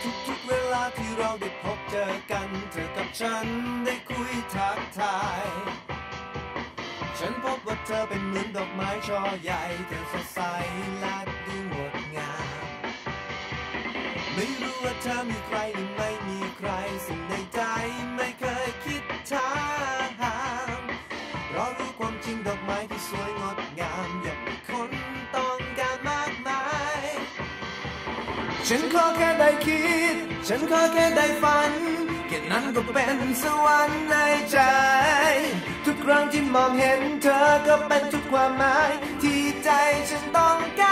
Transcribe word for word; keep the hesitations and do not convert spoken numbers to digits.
ทุกๆเวลาที่เราได้พบเจอกันเธอกับฉันได้คุยทักทายฉันพบว่าเธอเป็นเหมือนดอกไม้ช่อใหญ่เธอสดใสและดูงดงามไม่รู้ว่าเธอมีใครหรือไม่มีใครสิ่งในใจไม่เคยคิดถามเพราะรู้ความจริงดอกไม้ที่สวยงดงามอยากมีคนต้องการมากมายฉันขอแค่ได้คิดฉันขอแค่ได้ฝันแค่นั้นก็เป็นสวรรค์ในใจทุกครั้งที่มองเห็นเธอก็เป็นทุกความหมายที่ใจฉันต้องการ